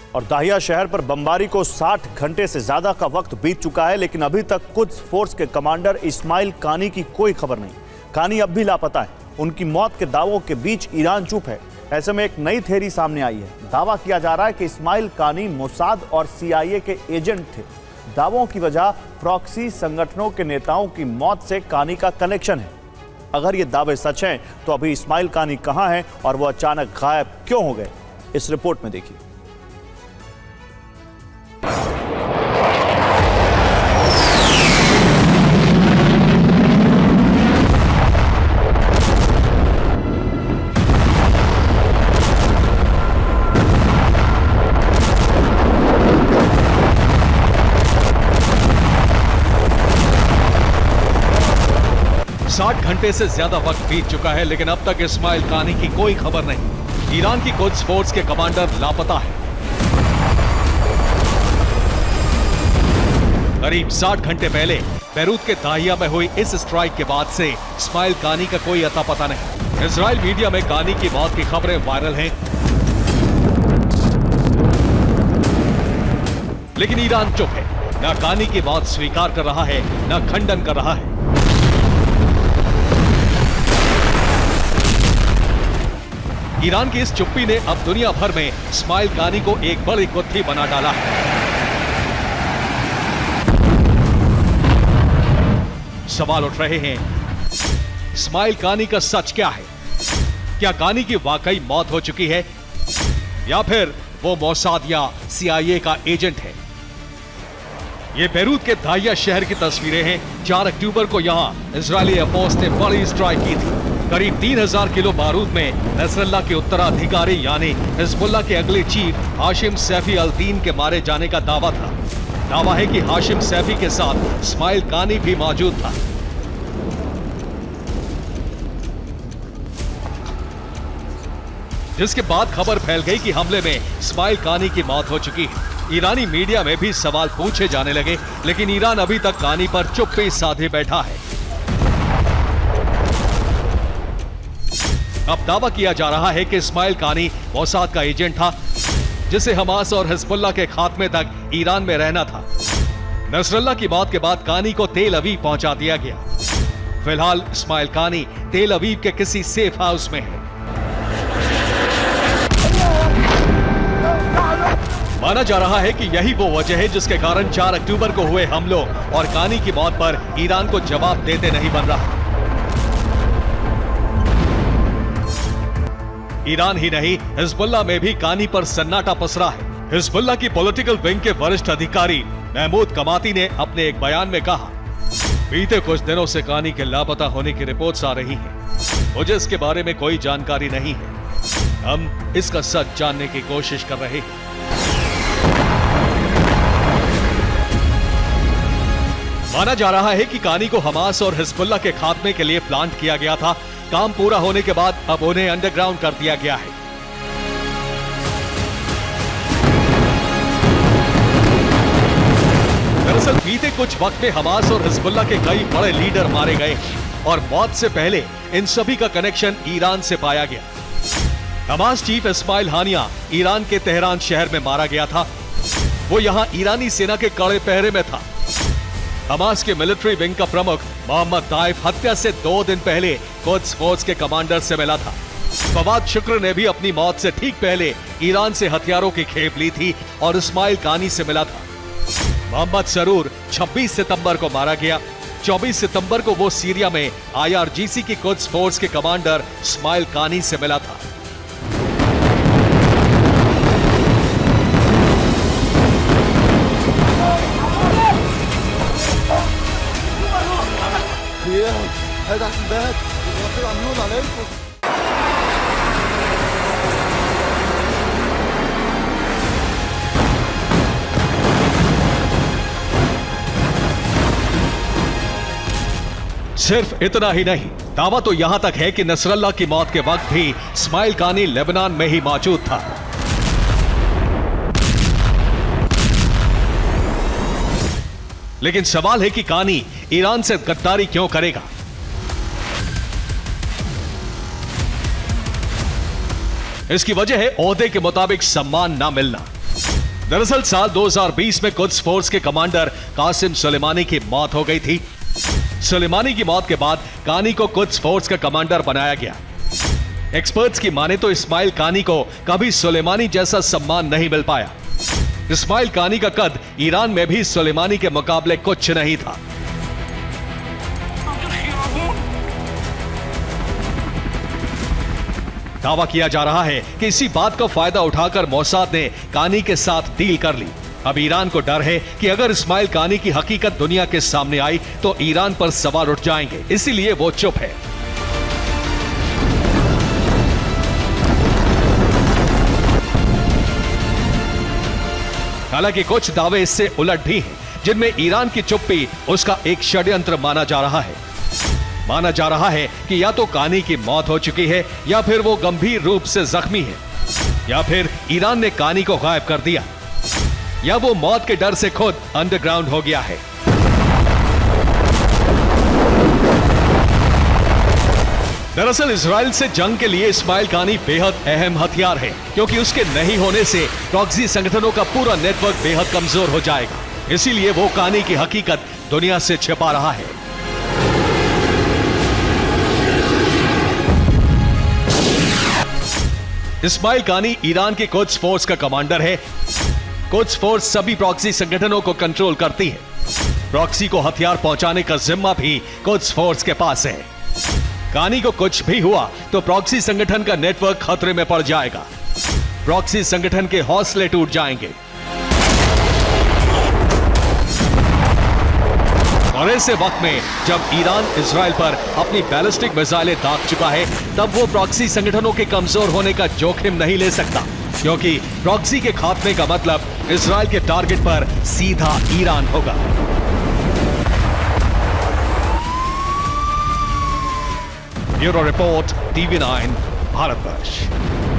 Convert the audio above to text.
और दाहिया शहर पर बमबारी को 60 घंटे से ज्यादा का वक्त बीत चुका है, लेकिन अभी तक कुद्स फोर्स के कमांडर इस्माइल कानी की कोई खबर नहीं। कानी अब भी लापता है। उनकी मौत के दावों के बीच ईरान चुप है। ऐसे में एक नई थ्योरी सामने आई है। दावा किया जा रहा है कि इस्माइल कानी मोसाद और CIA के एजेंट थे। दावों की वजह प्रॉक्सी संगठनों के नेताओं की मौत से कानी का कनेक्शन है। अगर ये दावे सच हैं तो अभी इस्माइल कानी कहां हैं और वो अचानक गायब क्यों हो गए, इस रिपोर्ट में देखिए। घंटे से ज्यादा वक्त बीत चुका है, लेकिन अब तक इस्माइल कानी की कोई खबर नहीं। ईरान की कुद्स फोर्स के कमांडर लापता है। करीब 60 घंटे पहले बैरूत के दाहिया में हुई इस स्ट्राइक के बाद से इस्माइल कानी का कोई अता पता नहीं। इजराइल मीडिया में कानी की मौत की खबरें वायरल हैं, लेकिन ईरान चुप है। न कानी की मौत स्वीकार कर रहा है, न खंडन कर रहा है। ईरान की इस चुप्पी ने अब दुनिया भर में इस्माइल कानी को एक बड़ी गुत्थी बना डाला है। सवाल उठ रहे हैं, इस्माइल कानी का सच क्या है? क्या कानी की वाकई मौत हो चुकी है या फिर वो मोसाद या CIA का एजेंट है? ये बैरूत के दाहिया शहर की तस्वीरें हैं। 4 अक्टूबर को यहां इजरायली एयरफोर्स ने बड़ी स्ट्राइक की थी। करीब 3000 किलो बारूद में नसरल्लाह के उत्तराधिकारी यानी हिजबुल्लाह के अगले चीफ हाशिम सैफी अल दीन के मारे जाने का दावा था। दावा है कि हाशिम सैफी के साथ इस्माइल कानी भी मौजूद था। जिसके बाद खबर फैल गई कि हमले में इस्माइल कानी की मौत हो चुकी है। ईरानी मीडिया में भी सवाल पूछे जाने लगे, लेकिन ईरान अभी तक कानी पर चुप्पी साधे बैठा है। अब दावा किया जा रहा है कि इस्माइल कानी मोसाद का एजेंट था, जिसे हमास और हिजबुल्लाह के खात्मे तक ईरान में रहना था। नसरल्लाह की मौत के बाद कानी को तेल अवीव पहुंचा दिया गया। फिलहाल इस्माइल कानी तेल अवीव के किसी सेफ हाउस में है। माना जा रहा है कि यही वो वजह है जिसके कारण 4 अक्टूबर को हुए हमलों और कानी की मौत पर ईरान को जवाब देते नहीं बन रहा। ईरान ही नहीं, हिजबुल्लाह में भी कानी पर सन्नाटा पसरा है। हिजबुल्लाह की पॉलिटिकल विंग के वरिष्ठ अधिकारी महमूद कमाती ने अपने एक बयान में कहा, बीते कुछ दिनों से कानी के लापता होने की रिपोर्ट्स आ रही हैं। मुझे इसके बारे में कोई जानकारी नहीं है। हम इसका सच जानने की कोशिश कर रहे हैं। माना जा रहा है कि कानी को हमास और हिजबुल्लाह के खात्मे के लिए प्लांट किया गया था। काम पूरा होने के बाद अब उन्हें अंडरग्राउंड कर दिया गया है। दरअसल बीते कुछ वक्त में हमास और हिजबुल्लाह के कई बड़े लीडर मारे गए और मौत से पहले इन सभी का कनेक्शन ईरान से पाया गया। Hamas chief Ismail Haniyeh Iran के तेहरान शहर में मारा गया था। वो यहां ईरानी सेना के कड़े पहरे में था। हमास के मिलिट्री विंग का प्रमुख मोहम्मद ताइफ हत्या से 2 दिन पहले कुद्स फोर्स के कमांडर से मिला था। फवाद शुक्र ने भी अपनी मौत से ठीक पहले ईरान से हथियारों की खेप ली थी और इस्माइल कानी से मिला था। मोहम्मद सरूर 26 सितंबर को मारा गया। 24 सितंबर को वो सीरिया में IRGC की कुद्स फोर्स के कमांडर इस्माइल कानी से मिला था। सिर्फ इतना ही नहीं, दावा तो यहां तक है कि नसरल्लाह की मौत के वक्त भी इस्माइल कानी लेबनान में ही मौजूद था। लेकिन सवाल है कि कानी ईरान से गद्दारी क्यों करेगा? इसकी वजह है ओहदे के मुताबिक सम्मान ना मिलना। दरअसल साल 2020 में कुद्स फोर्स के कमांडर कासिम सुलेमानी की मौत हो गई थी। सुलेमानी की मौत के बाद कानी को कुद्स फोर्स का कमांडर बनाया गया। एक्सपर्ट्स की माने तो इस्माइल कानी को कभी सुलेमानी जैसा सम्मान नहीं मिल पाया। इस्माइल कानी का कद ईरान में भी सुलेमानी के मुकाबले कुछ नहीं था। दावा किया जा रहा है कि इसी बात का फायदा उठाकर मोसाद ने कानी के साथ डील कर ली। अब ईरान को डर है कि अगर इस्माइल कानी की हकीकत दुनिया के सामने आई तो ईरान पर सवाल उठ जाएंगे, इसीलिए वो चुप है। हालांकि कुछ दावे इससे उलट भी हैं, जिनमें ईरान की चुप्पी उसका एक षड्यंत्र माना जा रहा है। माना जा रहा है कि या तो कानी की मौत हो चुकी है, या फिर वो गंभीर रूप से जख्मी है, या फिर ईरान ने कानी को गायब कर दिया, या वो मौत के डर से खुद अंडरग्राउंड हो गया है। दरअसल इजराइल से जंग के लिए इस्माइल कानी बेहद अहम हथियार है, क्योंकि उसके नहीं होने से प्रॉक्सी संगठनों का पूरा नेटवर्क बेहद कमजोर हो जाएगा। इसीलिए वो कानी की हकीकत दुनिया से छिपा रहा है। इस्माइल कानी ईरान की कुद्स फोर्स का कमांडर है। कुद्स फोर्स सभी प्रॉक्सी संगठनों को कंट्रोल करती है। प्रॉक्सी को हथियार पहुंचाने का जिम्मा भी कुद्स फोर्स के पास है। कानी को कुछ भी हुआ तो प्रॉक्सी संगठन का नेटवर्क खतरे में पड़ जाएगा। प्रॉक्सी संगठन के हौसले टूट जाएंगे। और ऐसे वक्त में जब ईरान इजराइल पर अपनी बैलिस्टिक मिसाइलें दाग चुका है, तब वो प्रॉक्सी संगठनों के कमजोर होने का जोखिम नहीं ले सकता, क्योंकि प्रॉक्सी के खात्मे का मतलब इजराइल के टारगेट पर सीधा ईरान होगा। Bureau report, TV9, Bharatvarsh.